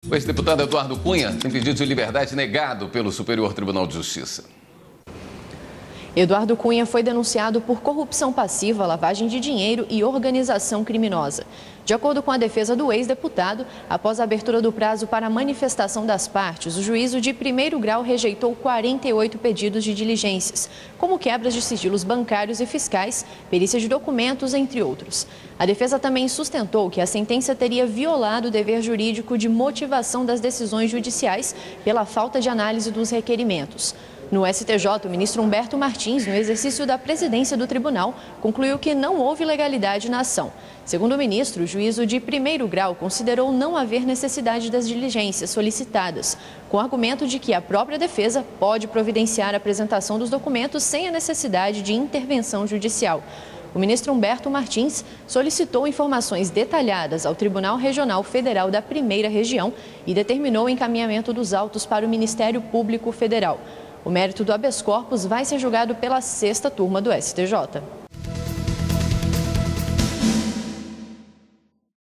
O ex-deputado Eduardo Cunha tem pedido de liberdade negado pelo Superior Tribunal de Justiça. Eduardo Cunha foi denunciado por corrupção passiva, lavagem de dinheiro e organização criminosa. De acordo com a defesa do ex-deputado, após a abertura do prazo para a manifestação das partes, o juízo de primeiro grau rejeitou 48 pedidos de diligências, como quebras de sigilos bancários e fiscais, perícia de documentos, entre outros. A defesa também sustentou que a sentença teria violado o dever jurídico de motivação das decisões judiciais pela falta de análise dos requerimentos. No STJ, o ministro Humberto Martins, no exercício da presidência do tribunal, concluiu que não houve legalidade na ação. Segundo o ministro, o juízo de primeiro grau considerou não haver necessidade das diligências solicitadas, com o argumento de que a própria defesa pode providenciar a apresentação dos documentos sem a necessidade de intervenção judicial. O ministro Humberto Martins solicitou informações detalhadas ao Tribunal Regional Federal da Primeira Região e determinou o encaminhamento dos autos para o Ministério Público Federal. O mérito do habeas corpus vai ser julgado pela 6ª turma do STJ.